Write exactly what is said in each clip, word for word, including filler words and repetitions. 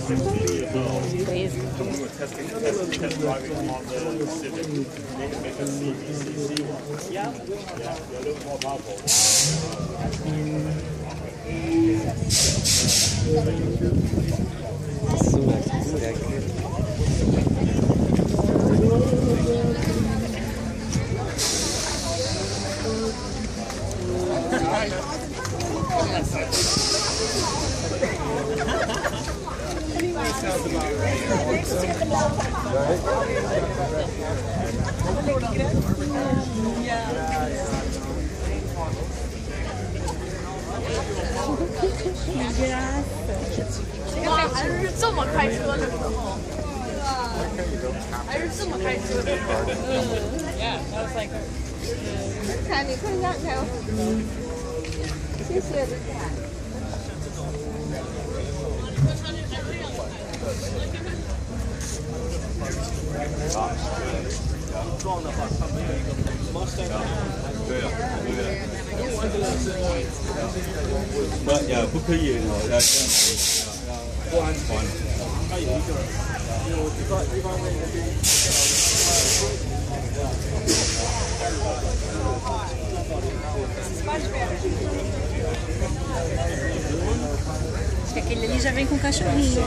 treze. So we were testing, testing, test driving them on the Civic. They can make a C V C C one. Yeah, yeah, they're a little more powerful. 哇，还是这么开车的时候，还是这么开车的时候。Yeah, that was like. 看，你看一下，你看，谢谢。 撞的话，它没有一个猫山。对呀，对呀。不呀，不可以，要这样不安全。它有一个，有一方一方面那边。 Acho que aquele ali já vem com cachorrinho.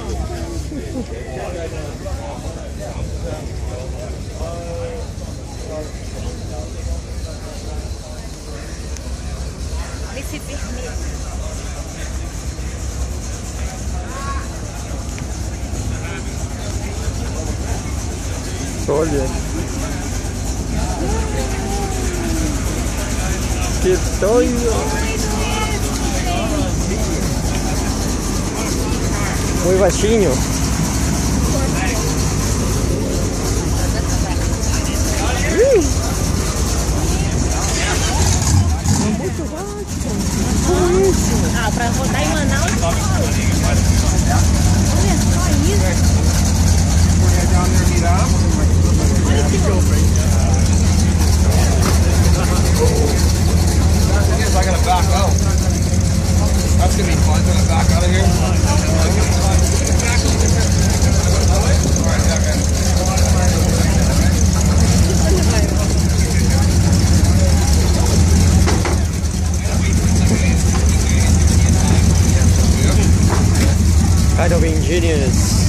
Olha esse vermelho. Olha. Que doido. Muy baixinho. Muito baixo. Ah, pra rodar em Manaus. Olha só isso. Olha que louco. I gotta back out. That's gonna be fun. I'm gonna back out of here. Alright, yeah, man. Kind of ingenious.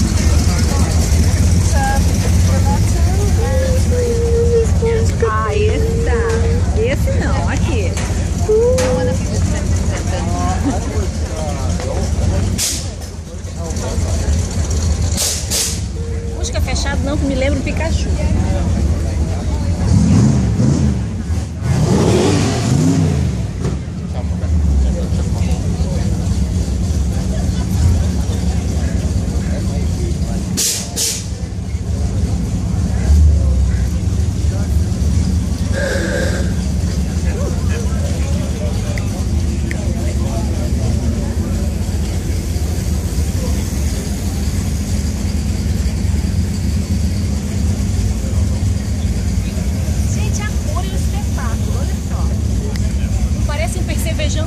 Ah, esse tá. Esse não, aqui. Busca fechado não, que me lembra um Pikachu. Cervejão.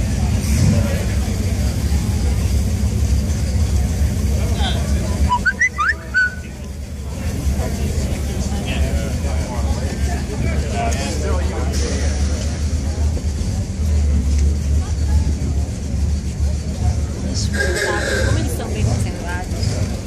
Espetáculo, como eles são bem conservados.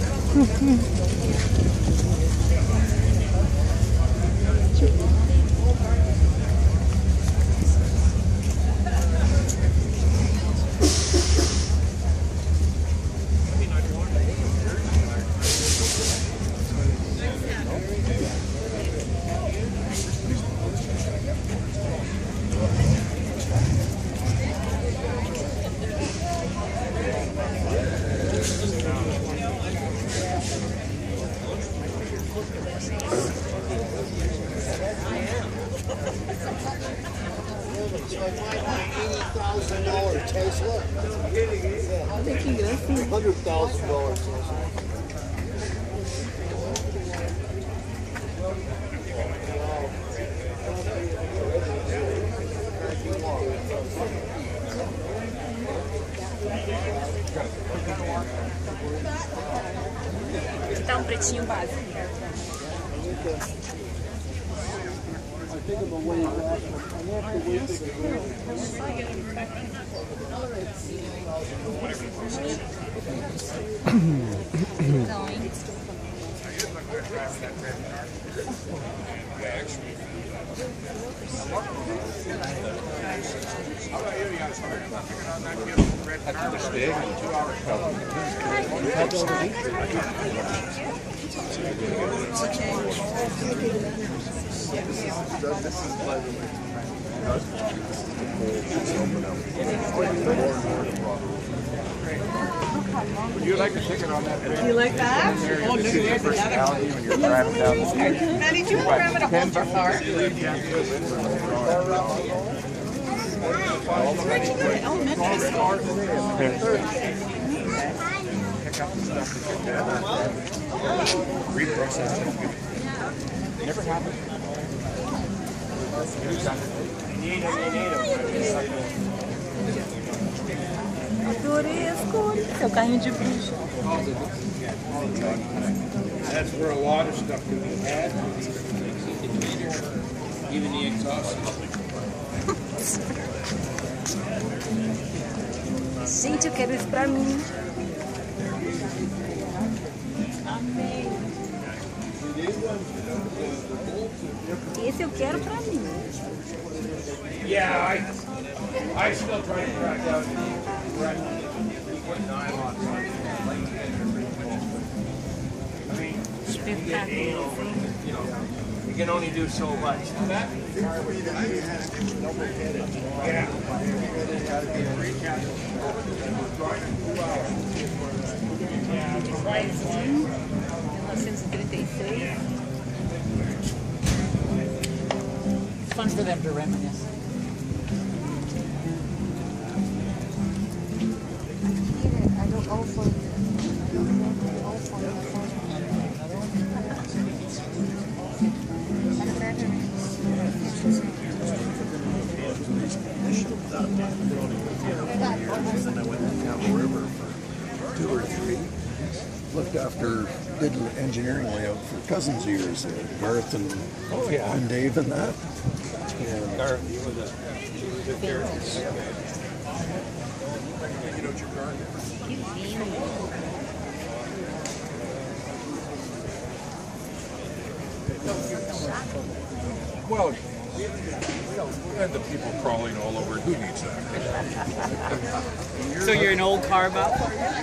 eighty thousand dollar Tesla. Olha que gracinha. Hundred thousand dollar Tesla. Wow. botar um pretinho básico. Então, hein? Would you like a ticket on that? You like that? Oh, look at your personality when you're driving down the street. Now, did you program it to hold your car? Where'd you go to elementary school? Pick up the stuff that you're doing. Reprocess it. Never happened. Adorei as cores. Seu carrinho de bruxa. That's where a lot of stuff can be had. Even the exhaust. Gente, eu quero isso pra mim. Amei. Esse eu quero pra mim. Yeah, I, I still try to track out what nylon. I mean, you know, you can only do so much. Yeah. mil novecentos e trinta e seis. It's fun for them to reminisce. I don't know for And I went down the river for two or three. Looked after, did engineering layout for cousins of yours, uh, Garth and, Oh, yeah. and Dave and that. And Garth. Well, and the people crawling all over. Who needs that? So you're an old car buff?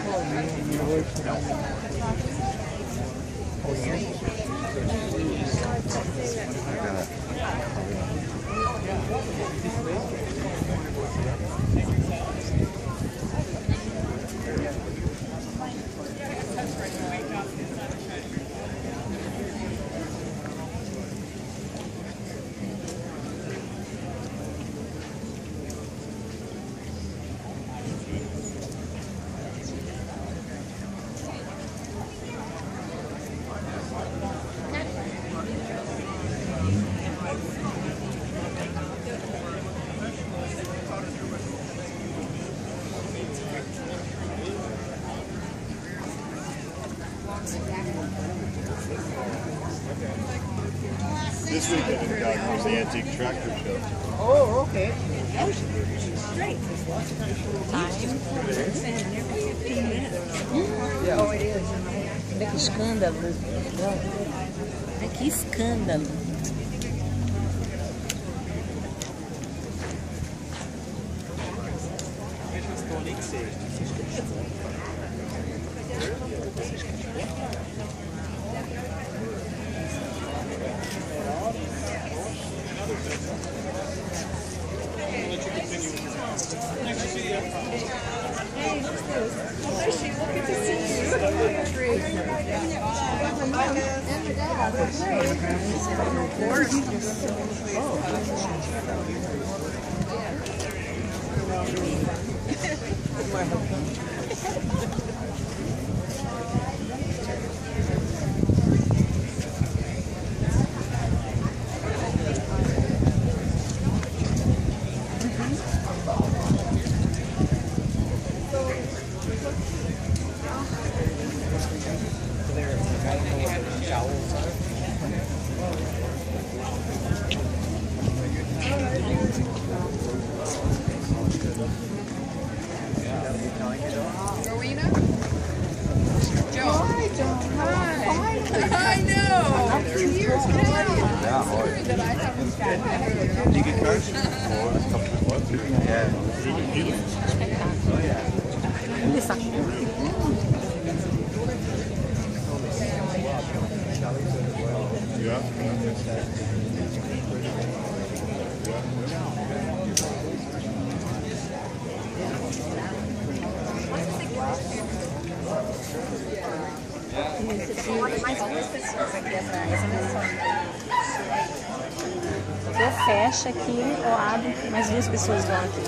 This weekend in Calgary was the Antique Tractor Show. Oh, okay. Oh, it is. Olha que escândalo. Olha que escândalo. Ticket cards? Yeah. Ou fecha aqui, ou abre, mais duas pessoas vão aqui.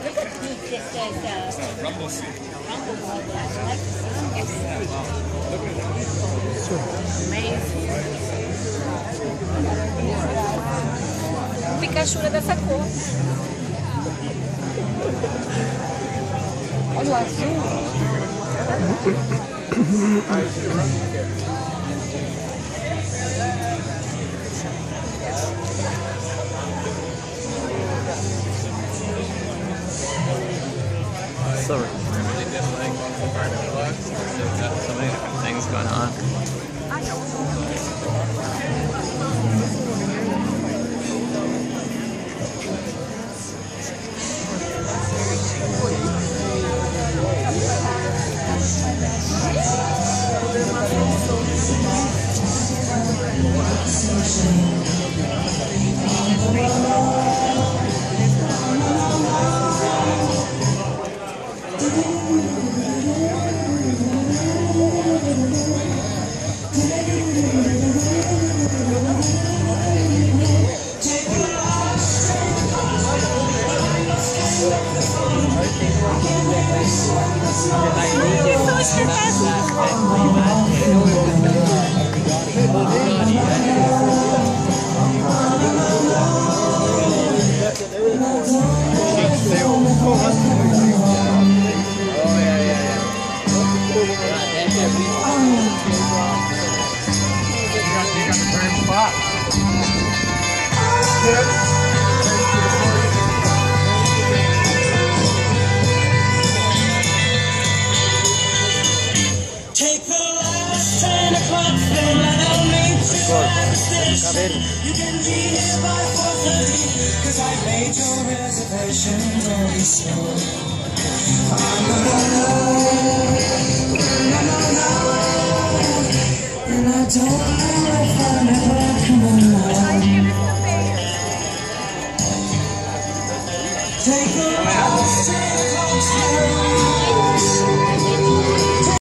O Pikachu é dessa cor. Olha o azul. So, really did like part of the vlog. There's got so many different things going on. You can be here by four thirty, cause I made your reservation very soon. I'm alone, I'm alone, and I don't know if I'll ever come along. Take a rest.